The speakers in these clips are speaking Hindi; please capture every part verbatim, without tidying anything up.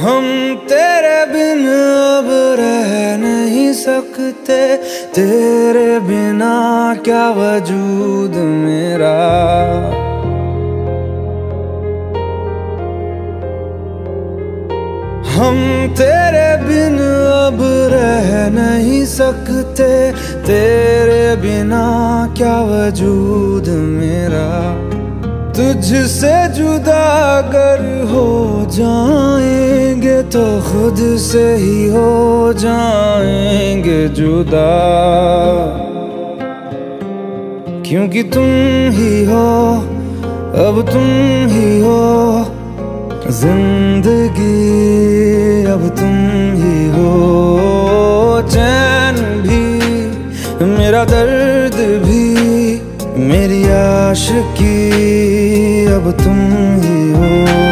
हम तेरे बिन अब रह नहीं सकते, तेरे बिना क्या वजूद मेरा। हम तेरे बिन अब रह नहीं सकते, तेरे बिना क्या वजूद मेरा। तुझसे जुदा अगर हो जाएंगे तो खुद से ही हो जाएंगे जुदा, क्योंकि तुम ही हो, अब तुम ही हो जिंदगी, अब तुम ही हो। चैन भी मेरा दर्द भी मेरी आशिकी, अब तुम ही हो।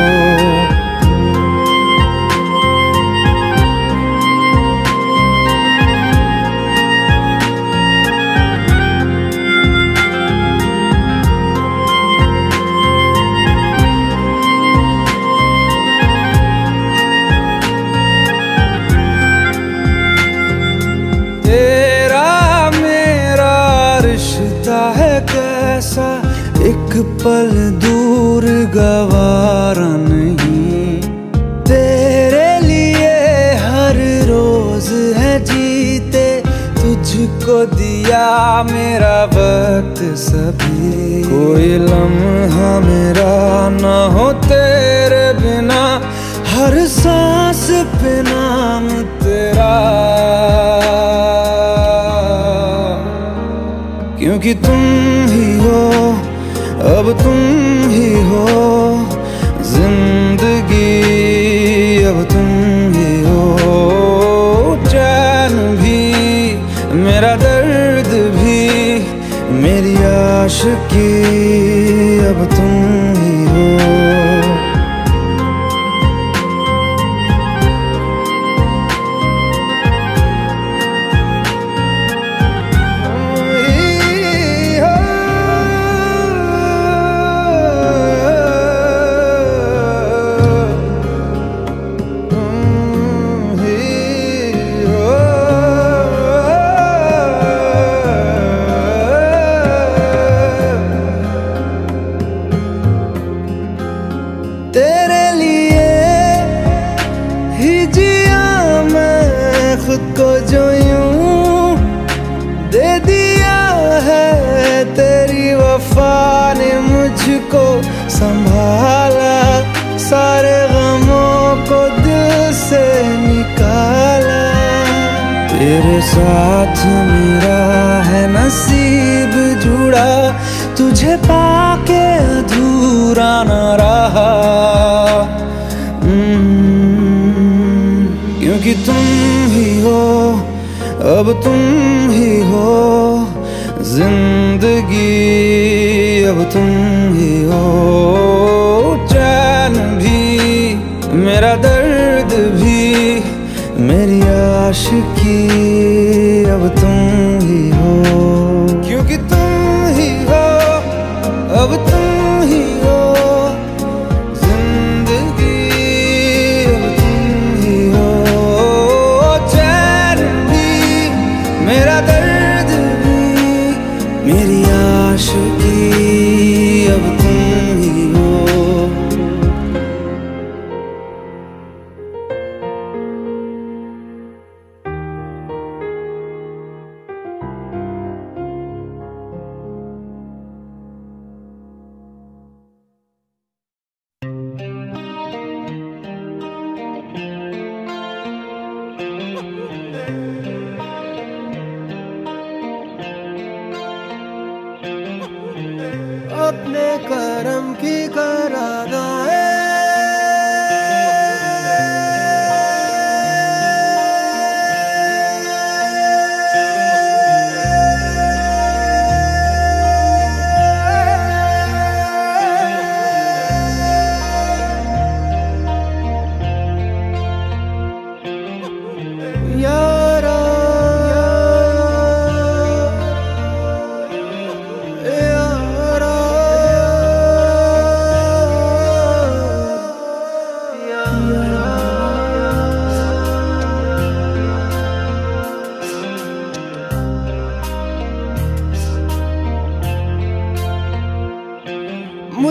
एक पल दूर गवारा नहीं, तेरे लिए हर रोज है जीते, तुझको दिया मेरा वक्त सभी। कोई लम्हा मेरा ना हो तेरे बिना, हर सांस पे नाम तेरा, क्योंकि तुम ही हो, अब तुम ही हो जिंदगी, अब तुम ही हो। चैन भी मेरा दर्द भी मेरी आशिकी, अब तुम ही हो। तेरे लिए ही जिया मैं खुद को, जो यूं दे दिया है तेरी वफा ने मुझको संभाला, सारे गमों को दिल से निकाला। तेरे साथ मेरा है नसीब जुड़ा, तुझे पाके अधूरा न रहा, क्योंकि तुम ही हो, अब तुम ही हो जिंदगी, अब तुम ही हो। चैन भी मेरा दर्द भी मेरी आशिकी, अब तुम ही हो, क्योंकि तुम ही हो, अब तुम ही हो जिंदगी, अब तुम ही हो। चैन भी मेरा दर्द भी मेरी आशिकी, अब तुम ही हो। अपने करम की करादाए, यारा यारा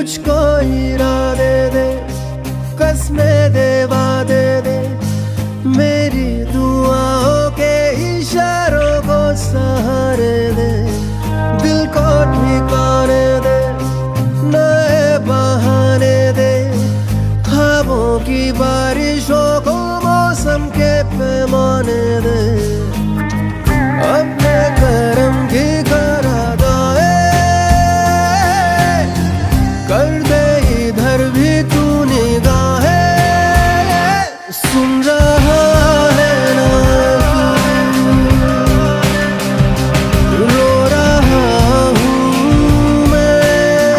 मुझको इरादे दे, कसमें दे, वादे दे, मेरी दुआओं के इशारों को सहारे दे, दिल को ठिकाने दे, नए बहाने दे, ख्वाबों की बारिशों को मौसम के पैमाने दे, अपने करम की करादाए कर दे इधर भी तू निगाहें। सुन रहा है ना तू, रो रहा हूँ मैं,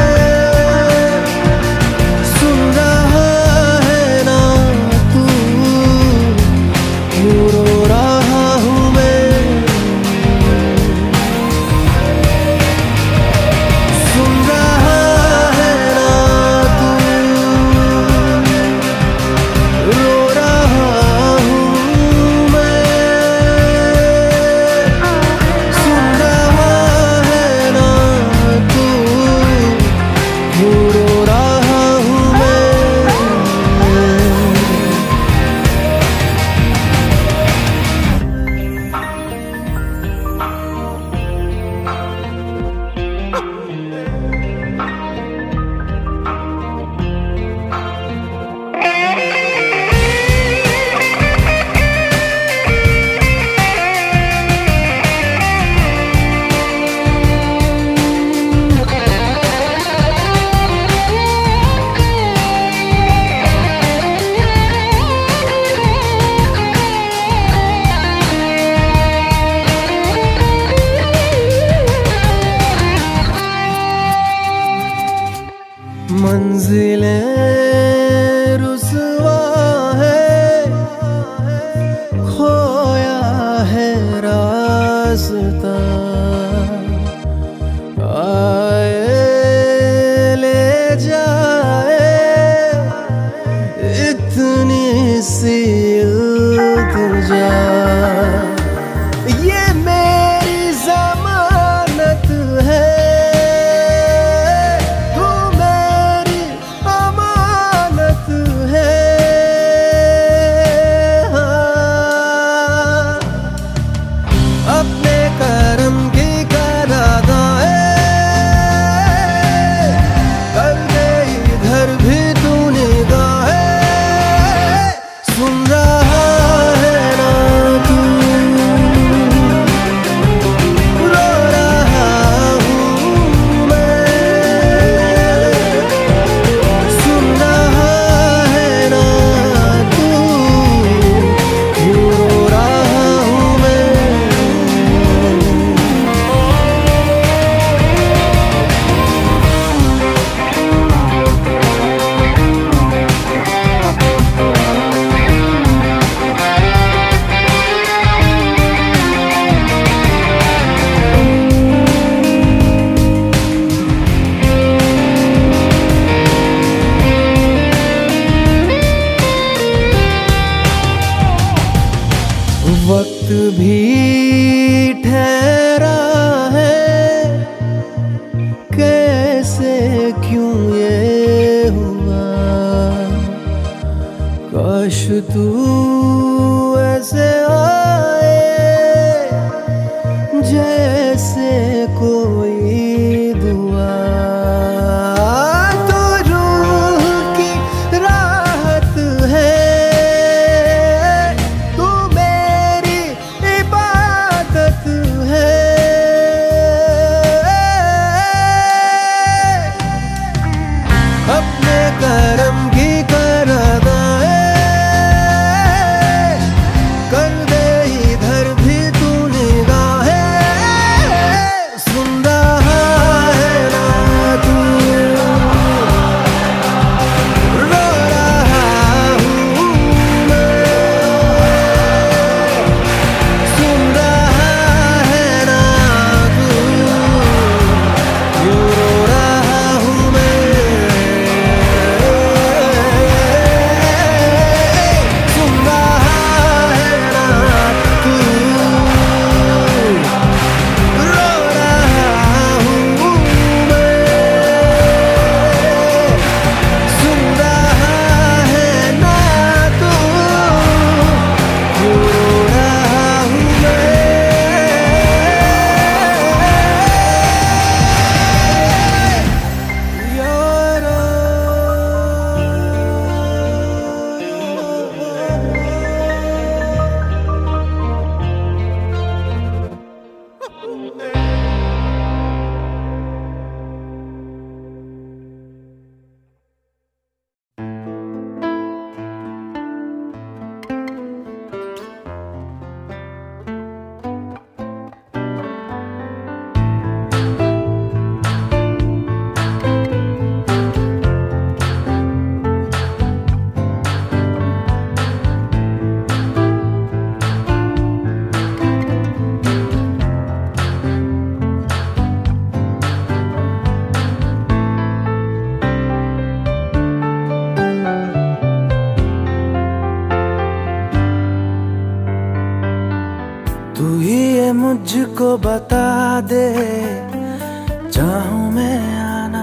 सुन रहा है ना तू, क्यों रो रहा हूँ मैं, सुन रहा है ना तू, रो रहा हूँ मैं, सुन रहा है ना तू, क्यों रो रहा हूँ मैं। मंजिलें रुसवा है, खोया है रास्ता, आए ले जाए इतनी सी इल्तिजा, ये मेरी जमानत है, अपने करम की करादाए कर दे इधर भी तू निगाहें। सुन रहा है ना तू, रो रहा हूँ मैं, सुन रहा है ना तू, क्यों रो रहा हूँ मैं। ये मुझको बता दे, चाहूं मैं आना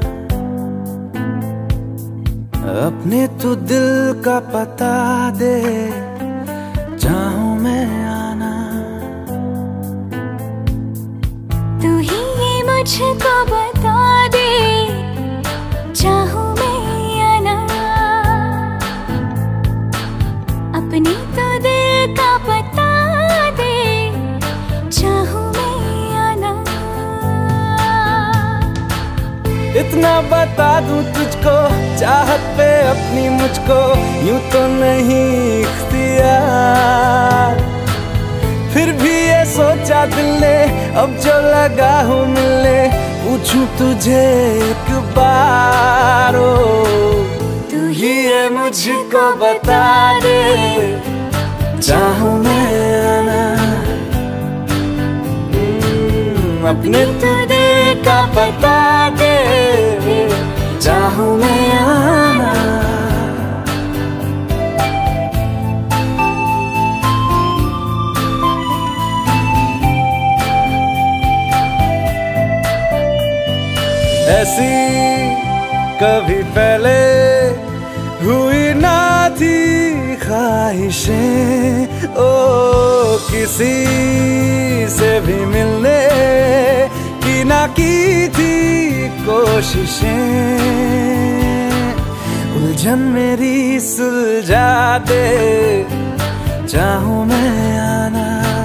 अपने तू दिल का पता दे, चाहूं मैं आना। तू ही ये मुझको बता दे, चाहूं मैं आना अपने तो दिल का पता दे, चाहूं मैं आना। इतना बता दूं तुझको, चाहत पे अपनी मुझको यूं तो नहीं इख्तियार, फिर भी ये सोचा दिल ने अब जो लगा हूँ मिलने, पूछूं तुझे एक बार। ओ तू ही ये मुझको बता दे, चाहूं मैं आना अपने तू दिल का पता दे, चाहूं मैं आना। ऐसी कभी पहले हुई ना थी ख्वाहिशें, ओ किसी से भी मिलने की ना की थी कोशिशें। उलझन मेरी सुलझा दे, चाहूं मैं आना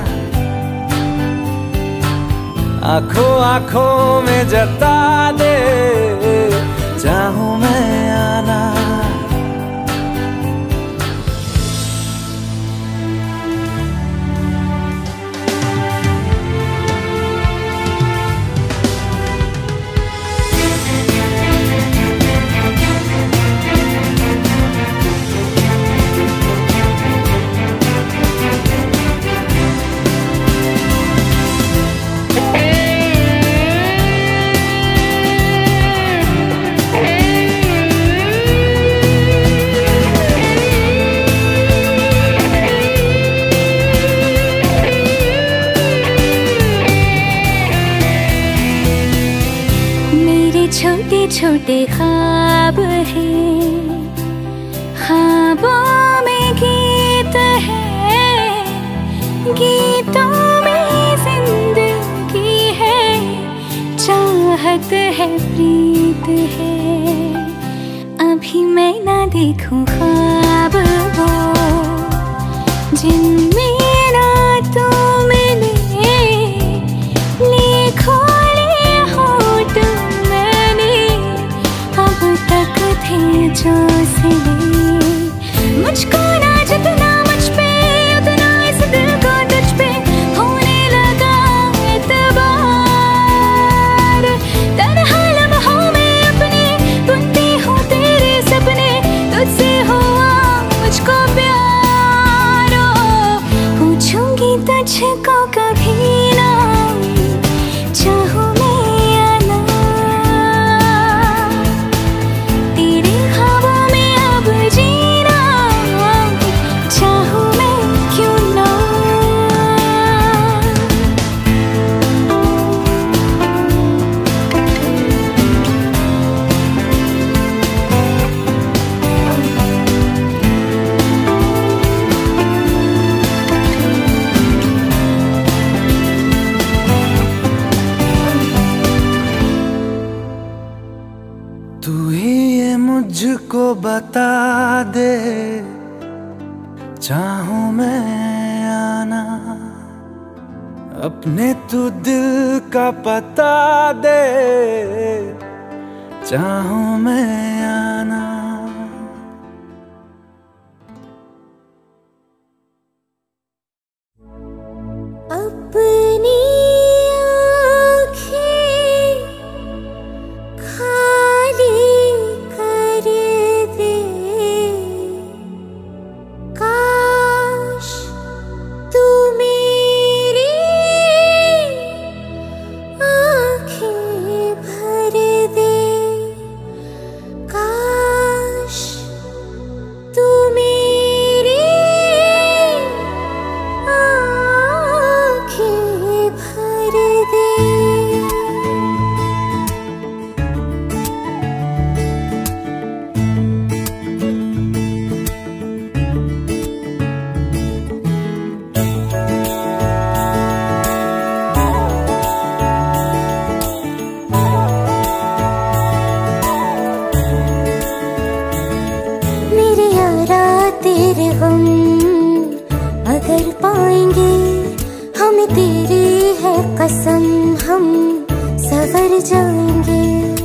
आंखों आंखों में जता दे, चाहूं मैं आना। छोटे छोटे ख्वाब हैं, ख्वाबों में गीत है, गीतों में जिंदगी है, चाहत है प्रीत है। अभी मैं ना देखूं ख्वाब वो जिनमें ना तू मिले, लिखो जो सिले मुझको ना जितना मुझ पे, उतना इस दिल को तुझ पे होने लगा एतबार। तन्हा लम्हों में अपने बुनती हूँ तेरे सपने, तुझसे हुआ मुझको प्यार। पूछूंगी तुझको कभी ना, चाहूं मुझको बता दे, चाहूं मैं आना अपने तू दिल का पता दे, चाहूं मैं आना। अपनी आँखें भर दे, काश कसम हम सवर जाएंगे।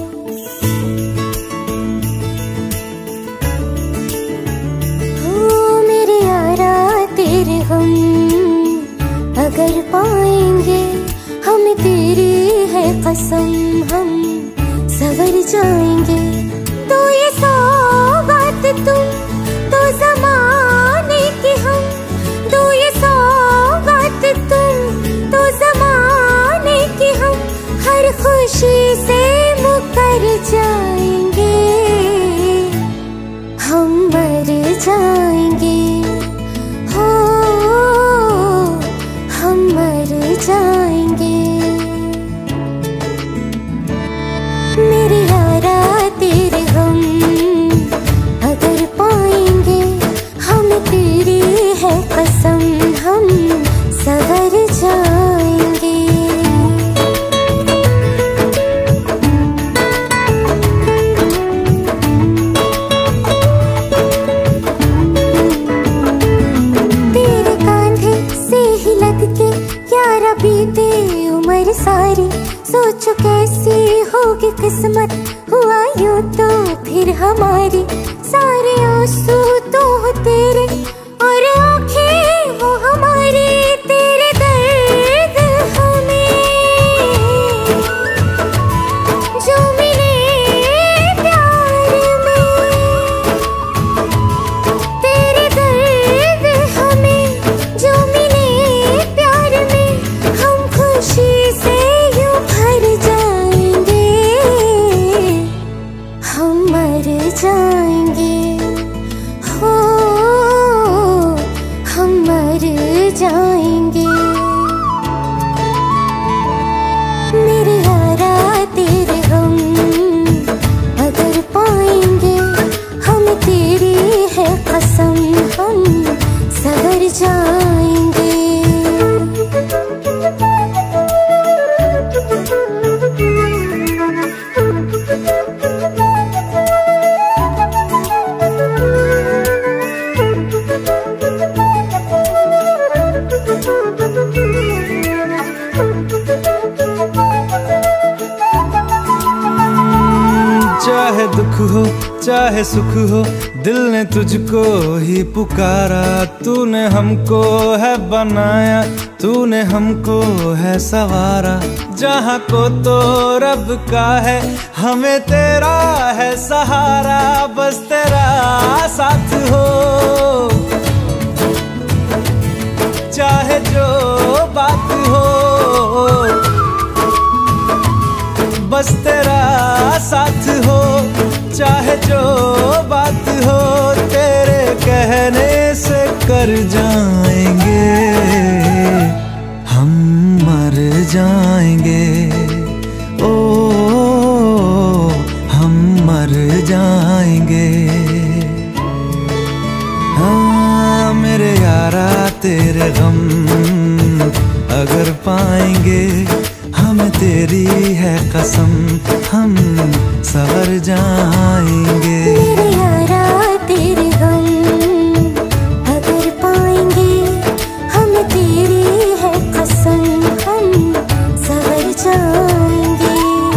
हो मेरे यारा तेरे हम अगर पाएंगे, हमें तेरी है कसम हम सवर जाएंगे। तो ये सौगात तुम तो ज़माने की हम, तो ये सौगात तुम तो ज़माने की हम, हर खुशी से मुकर जाएंगे, हम मर जाएंगे। हो हम मर जाएंगे। मेरे यारा तेरे हम अगर पाएंगे, हम तेरी है कसम हम सवर जाएंगे। तेरे कांधे से ही लग के यारा बीते उम्र सारी, सोचो कैसी होगी किस्मत, हुआ यूं तो फिर हमारी। सारे आंसू तो हो तेरे और आंखें हो हमारी, तेरे दर्द हमें जो मिले प्यार में, तेरे दर्द हमें जो मिले प्यार में, हम खुशी से यूं भर जाएंगे, हम मर जाएंगे। हो हम मर जाएंगे। मेरे यारा तेरे हम अगर पाएंगे, हम तेरी है कसम हम सवर जाएंगे। चाहे दुख हो चाहे सुख हो, दिल ने तुझको ही पुकारा। तूने हमको है बनाया, तूने हमको है सवारा। जहाँ को तो रब का है, हमें तेरा है सहारा। बस तेरा साथ हो, चाहे जो बात हो, बस तेरा साथ हो, चाहे जो बात हो। तेरे कहने से कर जाएंगे, हम मर जाएंगे। ओ हम मर जाएंगे। हाँ मेरे यारा तेरे गम अगर पाएंगे, हम तेरी है कसम हम सवर जाएंगे। मेरे यारा तेरे हम अगर पाएंगे, हम तेरी है कसम हम सवर जाएंगे।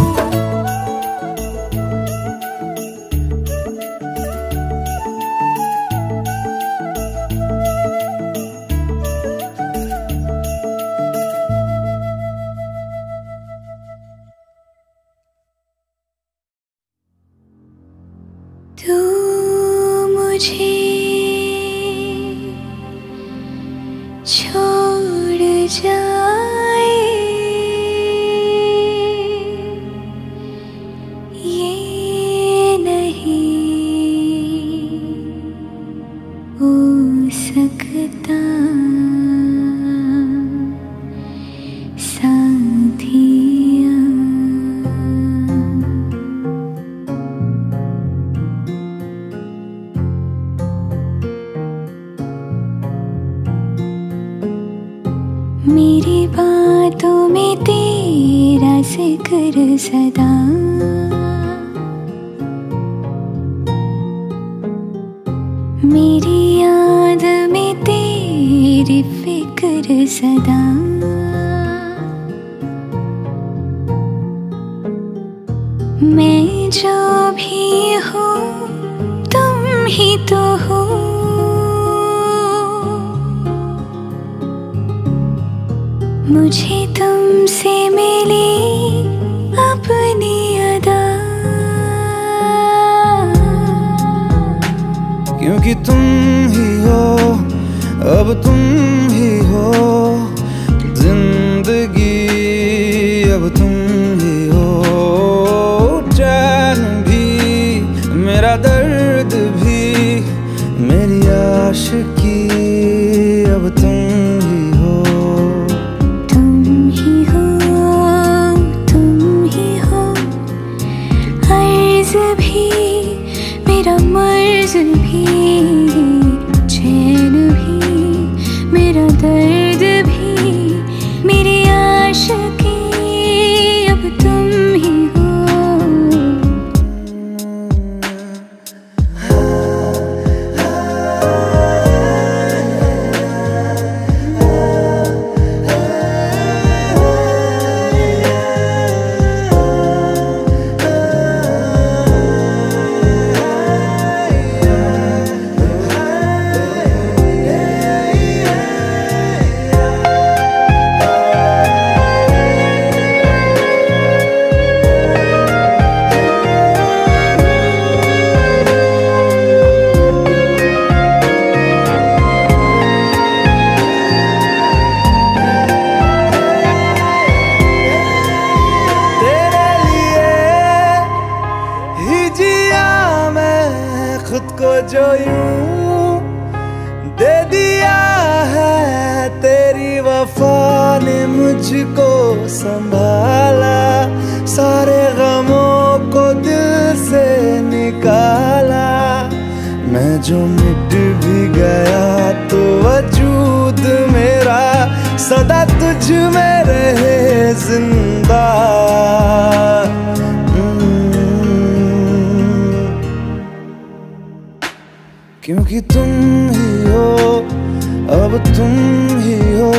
तू मुझे छोड़ जाए, ये नहीं हो सकता साथिया। मेरी बातों में तेरा जिक्र सदा, मेरी याद में तेरी फिक्र सदा। मैं जो भी हूँ तुम ही तो हो। मुझे तुमसे मिली अपनी अदा, क्योंकि तुम ही हो, अब तुम ही हो जिंदगी, अब तुम ही हो। चैन भी, मेरा दर्द भी, मेरी आशिकी, अब तुम ही हो। तुम ही हो, तुम ही हो, अर्ज़ भी, मेरा मर्ज़ भी, चैन भी, मेरा दर्द भी, मेरी आशिकी, अब तुम ही हो। खुद को जो यूं दे दिया है, तेरी वफा ने मुझको संभाला, सारे गमों को दिल से निकाला। मैं जो मिट भी गया तो वजूद मेरा सदा तुझ में रहे जिंदा। क्योंकि तुम ही हो, अब तुम ही हो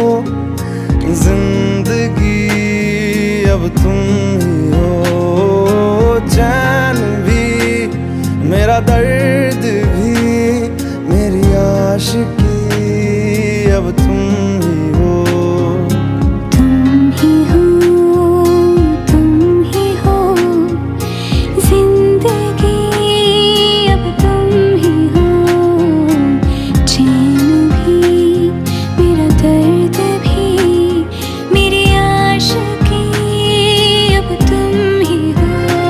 जिंदगी, अब तुम ही हो। चैन भी, मेरा दर्द भी, मेरी आशिकी, अब तुम ही हो। तुम ही हो, तुम ही हो जिंदगी, अब तुम ही हो। चैन भी, मेरा दर्द भी, मेरी आशिकी, अब तुम ही हो।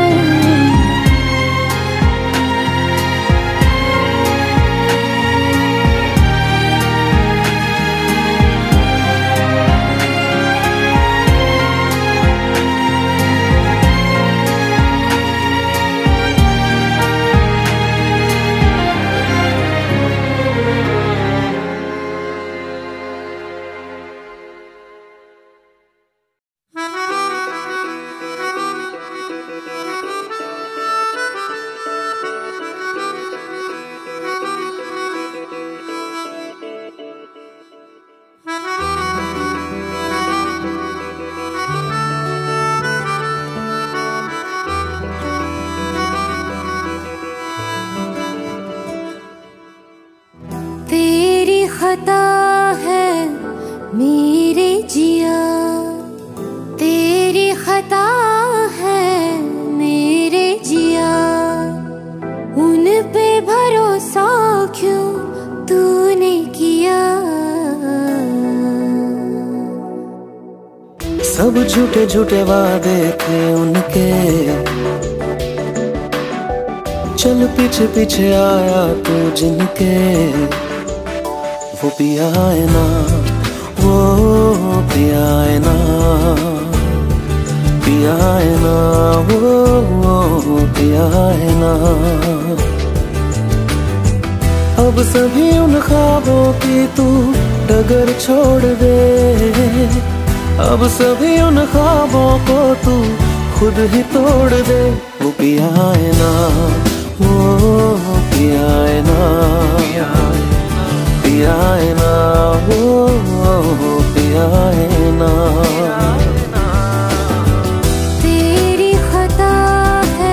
तेरी खता है मेरे जिया, तेरी खता है मेरे जिया, उन पे भरोसा क्यों तूने किया। सब झूठे झूठे वादे थे उनके, चल पीछे पीछे आया तू जिनके। वो पिया है ना, वो पिया है ना, पिया है ना, वो पिया है ना। अब सभी उन ख्वाबों की तू डगर छोड़ दे, अब सभी उन ख्वाबों को तू खुद ही तोड़ दे। वो पिया है ना, वो पिया है ना, पिया है ना, वो पिया है ना। तेरी खता है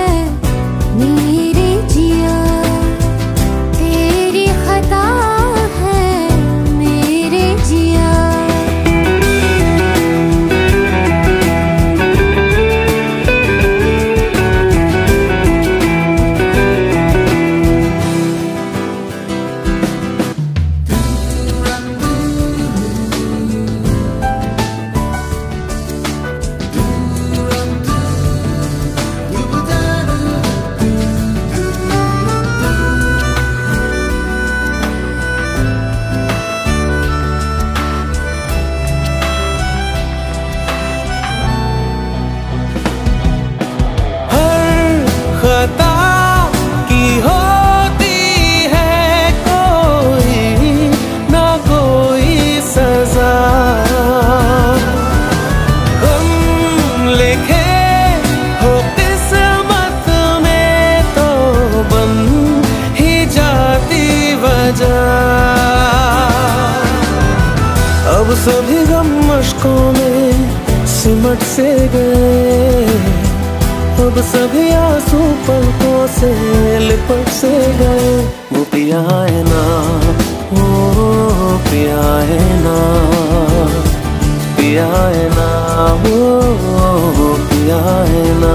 अब सभी गम मुश्कों में सिमट से गए, अब सभी आंसू पलकों से लिपट से गए। वो पिया है ना, वो पिया है ना, पिया है ना, वो पिया है ना।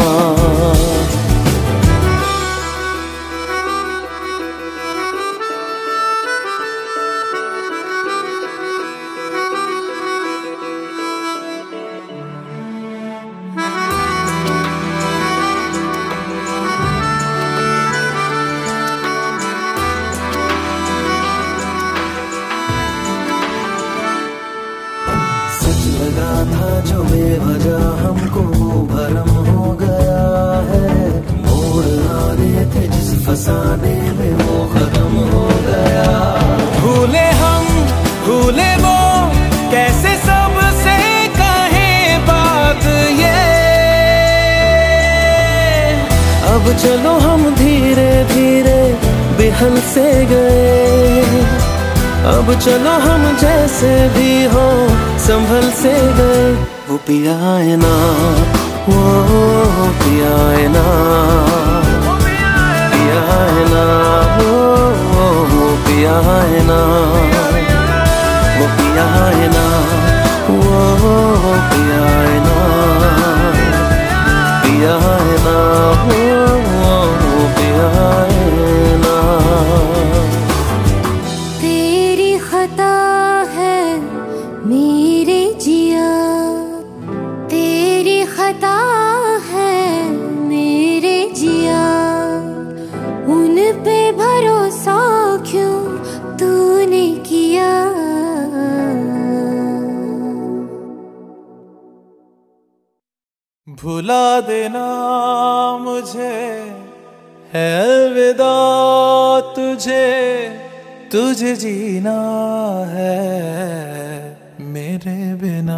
लगा था जो बेवजह हमको भरम हो गया है, मोड़ आ रहे थे जिस फसाने में वो खत्म हो गया। भूले हम भूले वो कैसे सबसे कहे बात ये, अब चलो हम धीरे धीरे बिहल से गए, अब चलो हम जैसे भी हो संभल से गए। वो पिया है ना, वो पिया है ना, पिया है ना, वो पिया है ना, वो पिया है ना, वो पिया है ना, पिया है ना, वो पिया है ना। मेरे जिया तेरी खता है, मेरे जिया उन पे भरोसा क्यों तूने किया। भुला देना मुझे है अलविदा तुझे, तुझे जीना है मेरे बिना।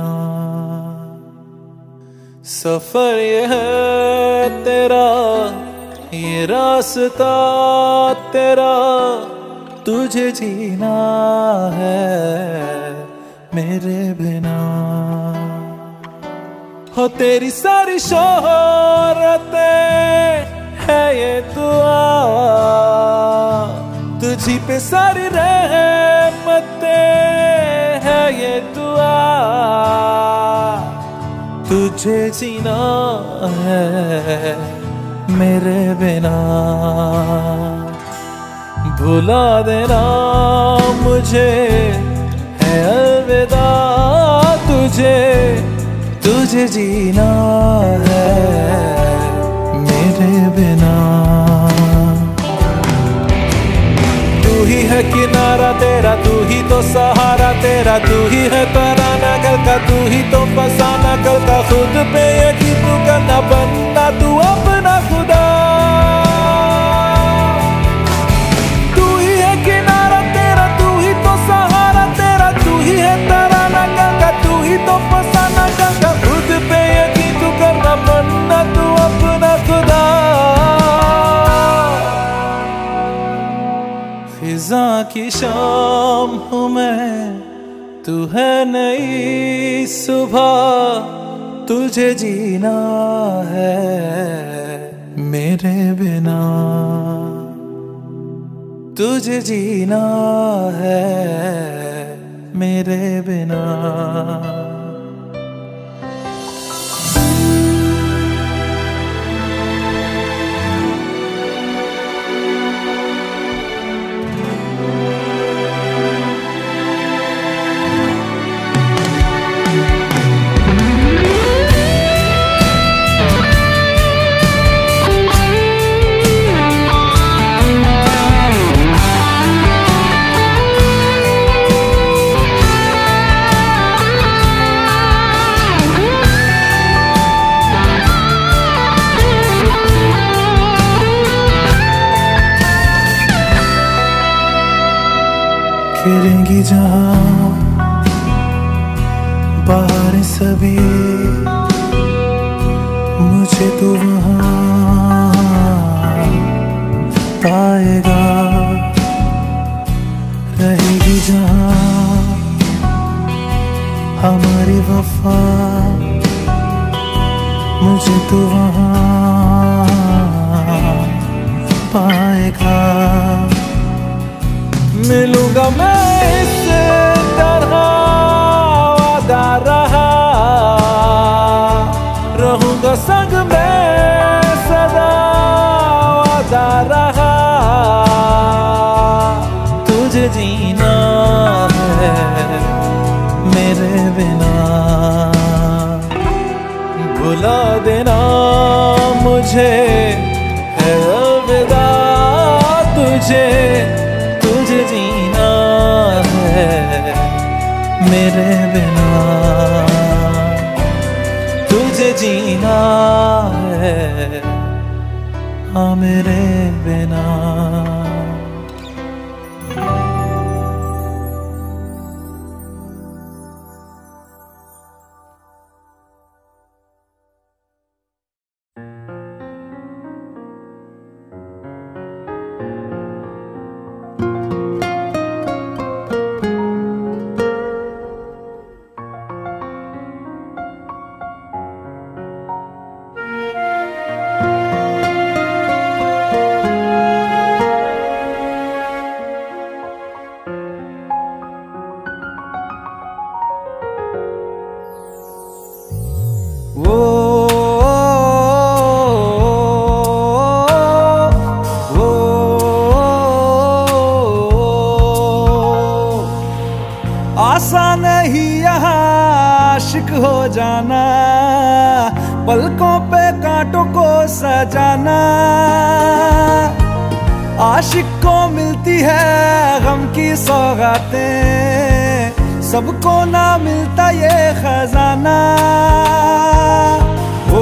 सफर ये है तेरा, ये रास्ता तेरा, तुझे जीना है मेरे बिना। हो तेरी सारी शोहरतें है ये दुआ, तुझी पे सारी रहमतें है ये दुआ, तुझे जीना है मेरे बिना। भुला देना मुझे है अलविदा तुझे, तुझे जीना है मेरे बिना। तू ही है किनारा तेरा, तू ही तो सहारा तेरा, तू ही है तराना कल का, तू ही तो फसाना कल का। खुद पे यकीन तू करना, बनना तू अपना खुदा। तू ही है किनारा तेरा, तू ही तो सहारा तेरा, तू ही है तराना कल का, तू ही तो फसाना कल का। खुद पे यकीन तू करना, बनना तू अपना खुदा। फिजा की शाम हूँ मैं, तू है नई सुबह, तुझे जीना है मेरे बिना, तुझे जीना है मेरे बिना। फिरेंगी जहाँ बाहर सभी, मुझे तो वहाँ पाएगा। रहेगी जहाँ मुझे तो वहाँ पाएगा। मिलूंगा मैं इस तरह वादा रहा, रहूंगा संग में सदा वादा रहा। तुझे जीना है मेरे बिना, भुला देना मुझे है अलविदा। तुझे तुझे जीना है मेरे बिना, तुझे जीना है हाँ मेरे बिना। आसान नहीं यहाँ आशिक हो जाना, पलकों पे कांटों को सजाना। आशिक को मिलती है गम की सौगातें, सबको ना मिलता ये खजाना। ओ,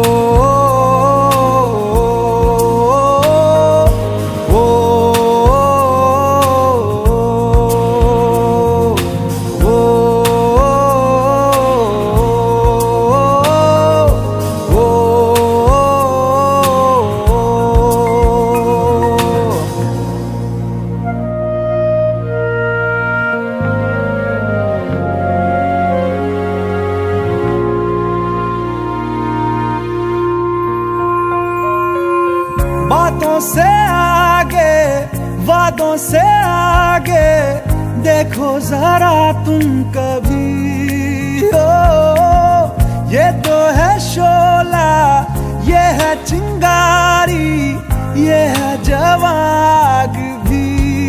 बातों से आगे वादों से आगे देखो जरा तुम कभी हो। ये तो है शोला, ये है चिंगारी, ये है जवाग भी।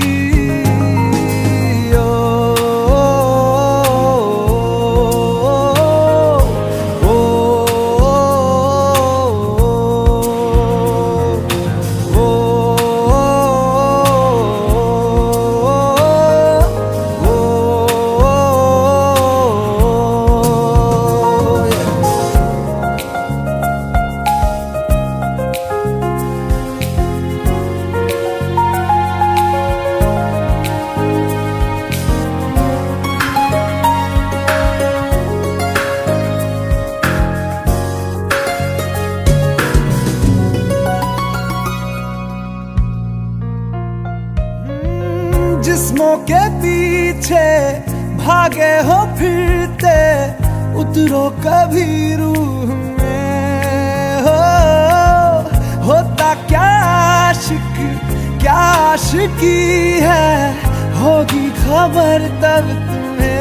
जिस्मों के पीछे भागे हो फिरते, उतरो कभी रूह में हो। होता क्या आशिक क्या आशिकी है, होगी खबर तब तुम्हें।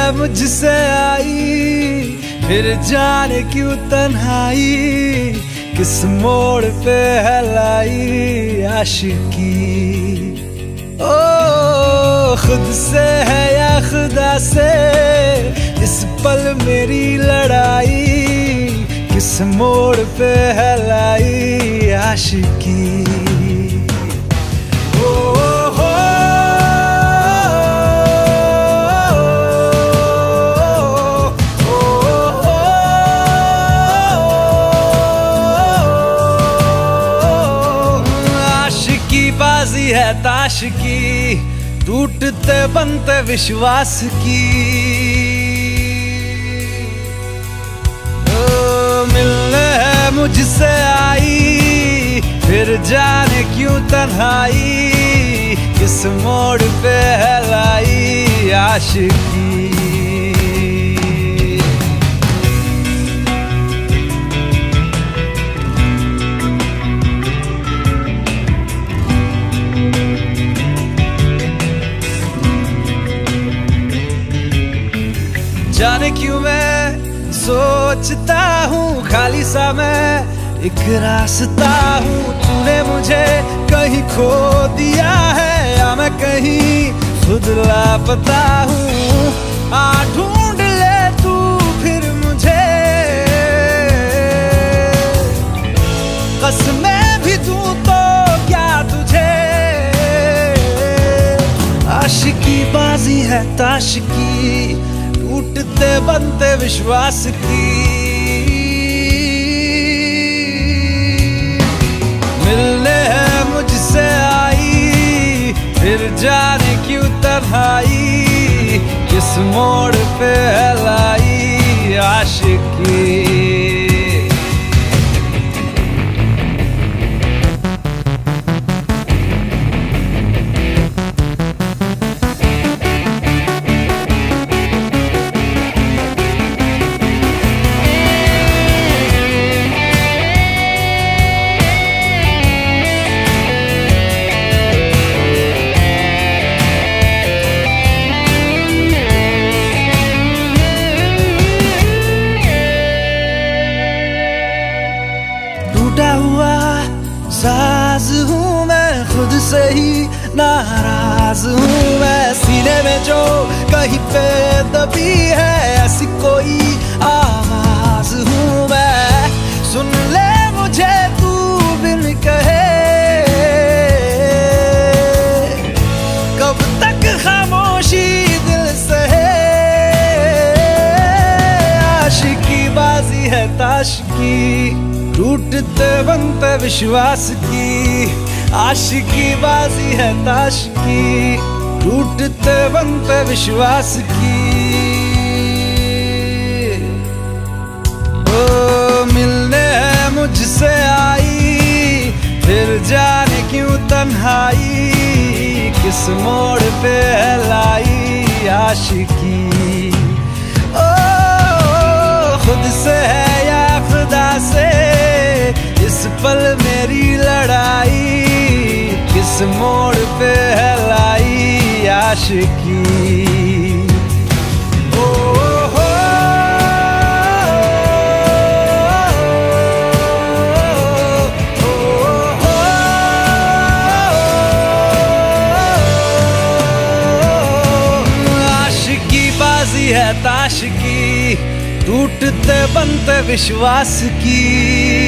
मुझसे आई, फिर जाने क्यों तन्हाई, किस मोड़ पे है लाई आशिकी। ओ खुद से है या खुदा से, इस पल मेरी लड़ाई, किस मोड़ पे है लाई आशिकी। बाजी है ताश की, टूटते बनते विश्वास की। ओ मिलने है मुझसे आई, फिर जाने क्यों तन्हाई, किस मोड़ पे है लाई आशिकी। जाने क्यों मैं सोचता हूँ खाली सा मैं एक रास्ता हूँ, तूने मुझे कहीं खो दिया है या मैं कहीं खुद लापता हूँ। आ ढूंढ ले तू फिर मुझे, कसमें भी दूँ तो क्या तुझे। आशिकी बाजी है ताश की, टूटते बनते विश्वास की। मिलने है मुझसे आई, फिर जाने क्यों तन्हाई, किस मोड़ पे है लाई आशिकी। टूटा हुआ साज हूँ मैं, खुद से ही नाराज हूँ मैं। सीने में जो कहीं पे दबी है ऐसी कोई आवाज हूँ मैं। सुन ले मुझे तू बिन कहे, कब तक खामोशी दिल सहे। आशिकी बाजी है ताश की, टूटते बनते विश्वास की। आशिकी बाजी है ताश की, टूटते बनते विश्वास की। ओ मिलने है मुझसे आई, फिर जाने क्यों तन्हाई, किस मोड़ पे है लाई आशिकी। ओ खुद से है या खुदा से, इस पल मेरी लड़ाई, किस मोड़ पे है लाई आशिकी। ओ हो आशिकी बाजी है ताश की, टूटते बनते विश्वास की।